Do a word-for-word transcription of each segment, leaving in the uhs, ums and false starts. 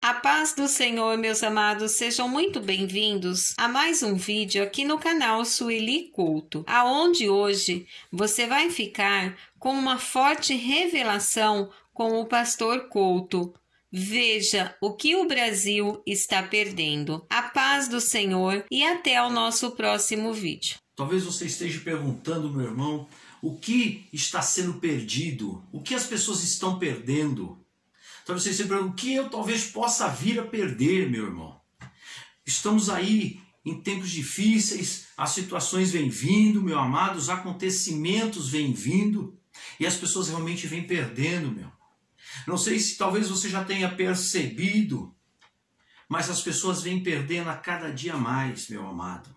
A paz do Senhor, meus amados, sejam muito bem-vindos a mais um vídeo aqui no canal Sueli Culto, aonde hoje você vai ficar com uma forte revelação com o pastor Couto. Veja o que o Brasil está perdendo. A paz do Senhor e até o nosso próximo vídeo. Talvez você esteja perguntando, meu irmão, o que está sendo perdido? O que as pessoas estão perdendo? Talvez você esteja perguntando, o que eu talvez possa vir a perder, meu irmão? Estamos aí em tempos difíceis, as situações vêm vindo, meu amado, os acontecimentos vêm vindo e as pessoas realmente vêm perdendo, meu. Não sei se talvez você já tenha percebido, mas as pessoas vêm perdendo a cada dia mais, meu amado.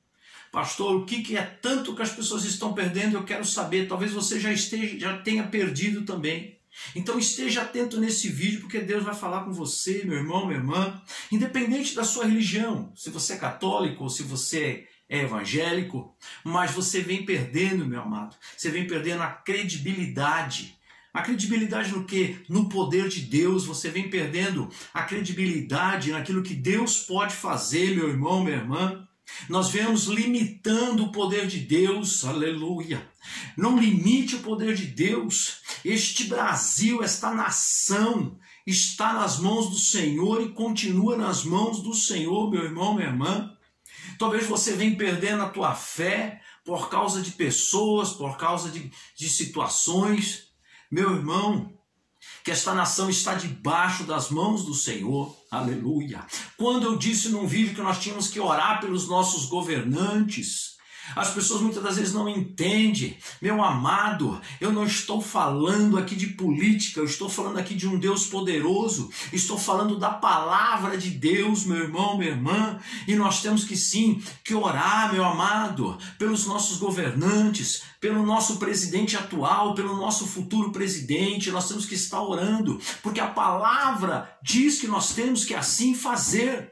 Pastor, o que é tanto que as pessoas estão perdendo? Eu quero saber. Talvez você já esteja, já tenha perdido também. Então esteja atento nesse vídeo, porque Deus vai falar com você, meu irmão, minha irmã, independente da sua religião, se você é católico ou se você é evangélico, mas você vem perdendo, meu amado, você vem perdendo a credibilidade. A credibilidade no quê? No poder de Deus. Você vem perdendo a credibilidade naquilo que Deus pode fazer, meu irmão, minha irmã. Nós vemos limitando o poder de Deus, aleluia. Não limite o poder de Deus. Este Brasil, esta nação, está nas mãos do Senhor e continua nas mãos do Senhor, meu irmão, minha irmã. Talvez você venha perdendo a tua fé por causa de pessoas, por causa de, de situações. Meu irmão, que esta nação está debaixo das mãos do Senhor, aleluia. Quando eu disse num vídeo que nós tínhamos que orar pelos nossos governantes, as pessoas muitas das vezes não entendem. Meu amado, eu não estou falando aqui de política, eu estou falando aqui de um Deus poderoso, estou falando da palavra de Deus, meu irmão, minha irmã, e nós temos que sim, que orar, meu amado, pelos nossos governantes, pelo nosso presidente atual, pelo nosso futuro presidente. Nós temos que estar orando, porque a palavra diz que nós temos que assim fazer.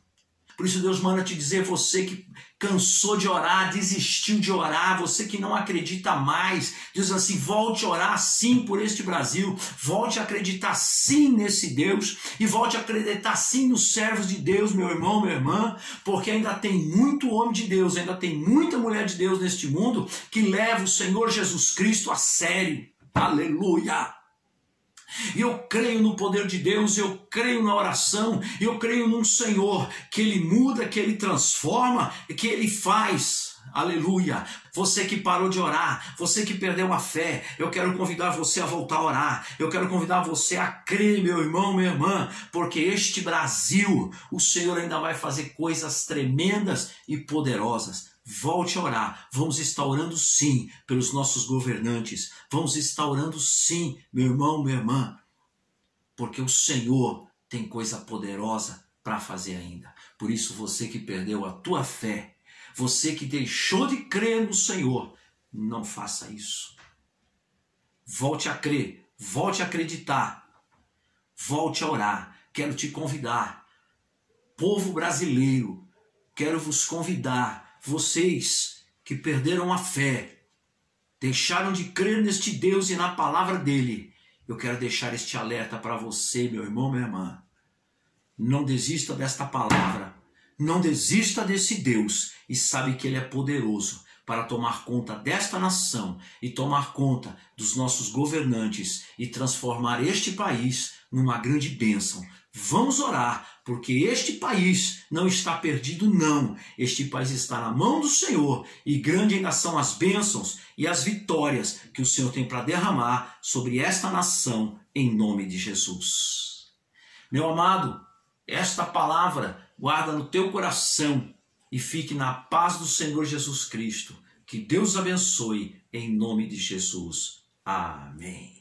Por isso Deus manda te dizer, você que cansou de orar, desistiu de orar, você que não acredita mais, diz assim, volte a orar sim por este Brasil, volte a acreditar sim nesse Deus e volte a acreditar sim nos servos de Deus, meu irmão, minha irmã, porque ainda tem muito homem de Deus, ainda tem muita mulher de Deus neste mundo que leva o Senhor Jesus Cristo a sério. Aleluia! E eu creio no poder de Deus, eu creio na oração, eu creio num Senhor que Ele muda, que Ele transforma, que Ele faz. Aleluia! Você que parou de orar, você que perdeu a fé, eu quero convidar você a voltar a orar. Eu quero convidar você a crer, meu irmão, minha irmã, porque este Brasil, o Senhor ainda vai fazer coisas tremendas e poderosas. Volte a orar. Vamos estar orando sim pelos nossos governantes. Vamos estar orando sim, meu irmão, minha irmã, porque o Senhor tem coisa poderosa para fazer ainda. Por isso, você que perdeu a tua fé, você que deixou de crer no Senhor, não faça isso. Volte a crer, volte a acreditar, volte a orar. Quero te convidar, povo brasileiro, quero vos convidar, vocês que perderam a fé, deixaram de crer neste Deus e na palavra dele, eu quero deixar este alerta para você, meu irmão, minha irmã. Não desista desta palavra, não desista desse Deus e sabe que ele é poderoso para tomar conta desta nação e tomar conta dos nossos governantes e transformar este país numa grande bênção. Vamos orar, porque este país não está perdido, não. Este país está na mão do Senhor e grande ainda são as bênçãos e as vitórias que o Senhor tem para derramar sobre esta nação em nome de Jesus. Meu amado, esta palavra guarda no teu coração e fique na paz do Senhor Jesus Cristo. Que Deus abençoe em nome de Jesus. Amém.